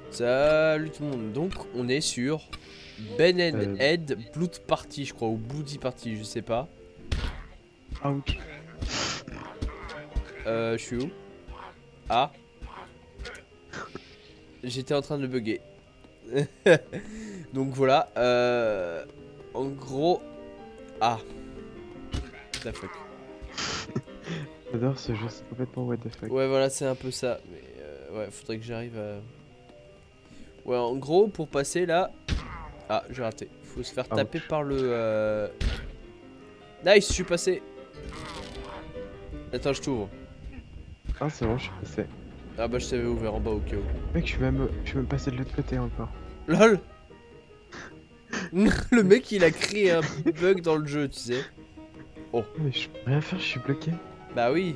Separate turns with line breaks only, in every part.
Salut tout le monde, donc on est sur Ben and
Euh,
Ed Blood Party je crois, ou Bloody Party, je sais pas.
Ouch.
Je suis où? Ah, j'étais en train de bugger. Donc voilà, en gros... Ah, what the fuck.
J'adore ce jeu, c'est complètement what the fuck.
Ouais voilà, c'est un peu ça, mais ouais, faudrait que j'arrive à... Ouais, en gros, pour passer là... Ah, j'ai raté. Faut se faire taper
Ouch.
par le... Nice, je suis passé. Attends, je t'ouvre.
Ah, c'est bon, je suis passé.
Ah bah je t'avais ouvert en bas au cas où.
Mec, je suis même passé de l'autre côté encore.
LOL. Le mec il a créé un bug dans le jeu, tu sais. Oh,
Mais je peux rien faire, je suis bloqué.
bah oui.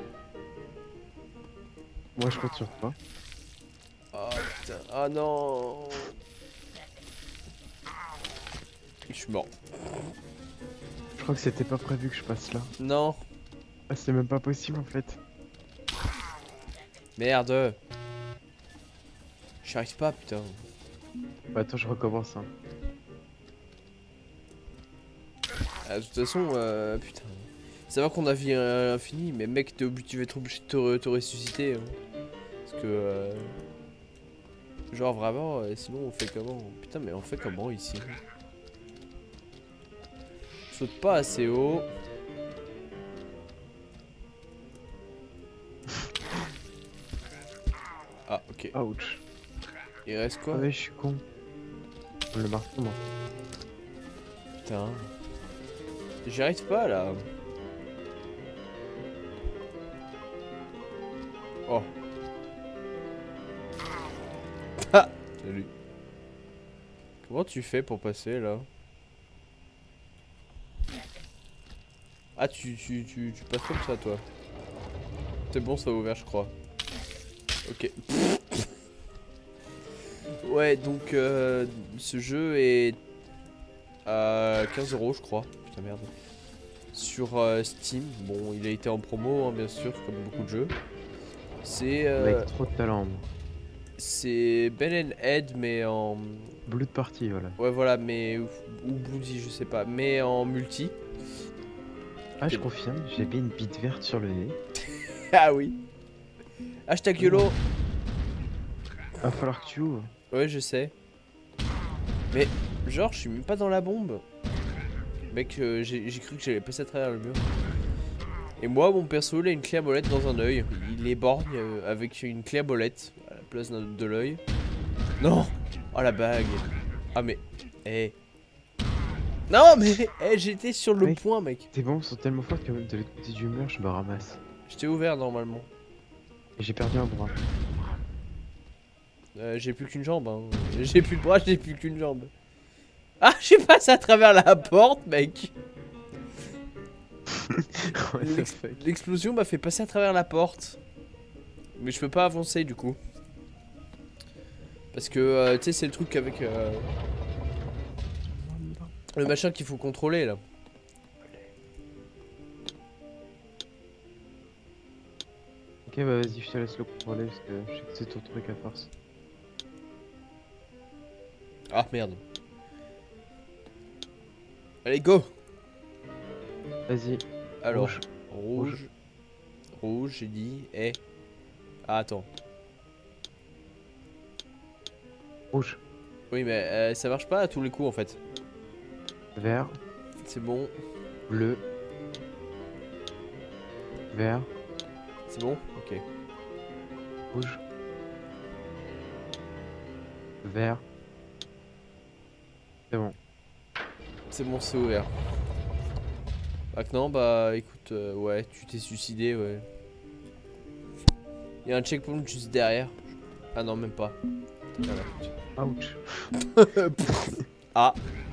Moi, je compte sur toi.
Oh putain, ah non. Je suis mort.
Je crois que c'était pas prévu que je passe là.
Non,
Ah, c'est même pas possible en fait.
merde. J'y arrive pas, putain.
Bah, attends, je recommence. Hein.
Ah, de toute façon, putain. Ça va qu'on a vie infinie, mais mec, tu vas être obligé de te ressusciter. Hein. Parce que, genre vraiment, sinon on fait comment? Putain, mais on fait comment ici? Saute pas assez haut. Ah, ok.
Ouch.
Il reste
Ah
quoi?
ouais, je suis con. Le marteau, moi.
Putain. J'y arrive pas là. Oh. Ah. Salut. Comment tu fais pour passer là? Ah tu passes comme ça toi. C'est bon, ça a ouvert je crois. Ok. Ouais donc ce jeu est à 15 € je crois. Putain merde. Sur Steam. Bon il a été en promo hein, bien sûr comme beaucoup de jeux. C'est
Avec trop de talent, moi.
c'est Ben and Ed mais en...
Blue de partie, voilà.
Ouais voilà mais... Ou Bloody je sais pas. Mais en multi.
Ah, je confirme, j'avais une bite verte sur le nez.
Ah oui. Hashtag YOLO.
Va falloir que tu ouvres.
Ouais je sais. Mais genre je suis même pas dans la bombe. Mec j'ai cru que j'allais passer à travers le mur. Et moi mon perso il a une clé à molette dans un œil. Il est borgne avec une clé à molette à la place de l'œil. Non. Oh la bague. Ah mais... Eh. Non mais j'étais sur le
Mec.
point mec.
Tes bombes sont tellement fortes que même de l'autre côté du mur, je me ramasse.
Je t'ai ouvert normalement.
Et j'ai perdu un bras.
J'ai plus qu'une jambe hein. J'ai plus de bras, j'ai plus qu'une jambe. Ah je suis passé à travers la porte mec.
What the fuck.
L'explosion m'a fait passer à travers la porte. Mais je peux pas avancer du coup. Parce que tu sais c'est le truc avec le machin qu'il faut contrôler là.
Ok, bah vas-y, je te laisse le contrôler parce que je sais que c'est ton truc à force.
Ah merde. Allez go.
Vas-y.
Alors,
Rouge.
rouge. Rouge, j'ai dit. Eh. Ah attends.
Rouge.
Oui mais ça marche pas à tous les coups en fait.
Vert.
C'est bon.
Bleu. Vert.
C'est bon. Ok.
Rouge. Vert. C'est bon.
C'est bon, c'est ouvert. Maintenant, bah écoute, ouais, tu t'es suicidé, ouais. Il y a un checkpoint juste derrière. Ah non, même pas. Voilà.
Ouch.
Ah.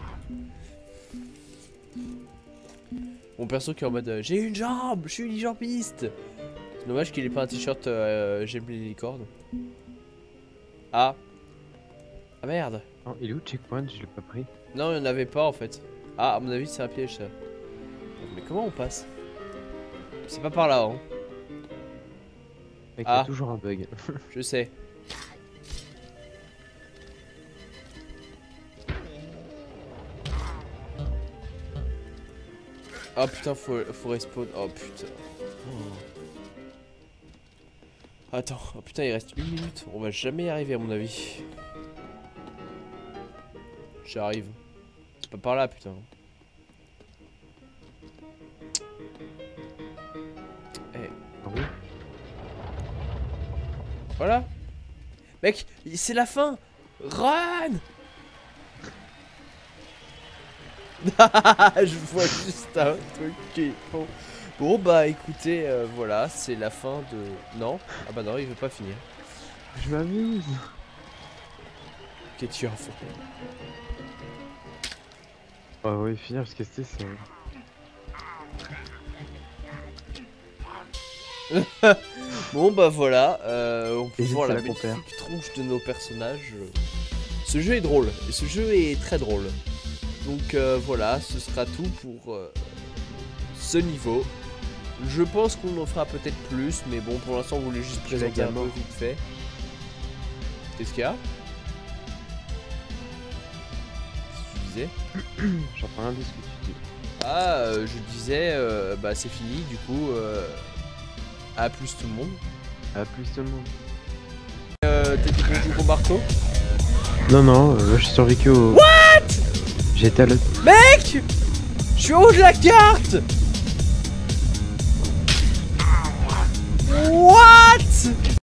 Mon perso qui est en mode j'ai une jambe, je suis une jambiste. C'est dommage qu'il ait pas un t-shirt j'aime les licornes. Ah. Ah merde.
Oh, il est où le checkpoint? Je l'ai pas pris.
Non, il n'y en avait pas en fait. Ah, à mon avis, c'est un piège ça. Mais comment on passe? C'est pas par là, hein.
Mec, il y
Ah.
a toujours un bug.
Je sais. Oh putain, faut respawn. Oh putain. Oh. Attends, oh putain, il reste 1 minute. On va jamais y arriver à mon avis. J'arrive. C'est pas par là, putain. Eh.
Ah oui.
Voilà. Mec, c'est la fin. Run. Je vois juste un truc qui est bon. Bon bah écoutez, voilà, c'est la fin de... Non. Ah bah non, il veut pas finir.
Je m'amuse.
Qu'est-ce que tu en fais?
Ah ouais, finir parce que c'est ça.
Bon bah voilà, on peut
Et
voir
c'est
la
là qu'on perd.
magnifique tronche de nos personnages. Ce jeu est drôle, et ce jeu est très drôle. Donc voilà, ce sera tout pour ce niveau. Je pense qu'on en fera peut-être plus, mais bon, pour l'instant, on voulait juste présenter un peu vite fait. Qu'est-ce qu'il y a? Qu'est-ce que tu disais?
J'entends rien de ce que tu dis.
Ah, je disais, bah c'est fini, du coup, à plus tout le monde.
À plus tout le monde.
T'es dit bonjour au marteau?
Non, non, je suis survécu au...
What?
J'étais à l'autre...
Mec! Je suis en haut de la carte! What?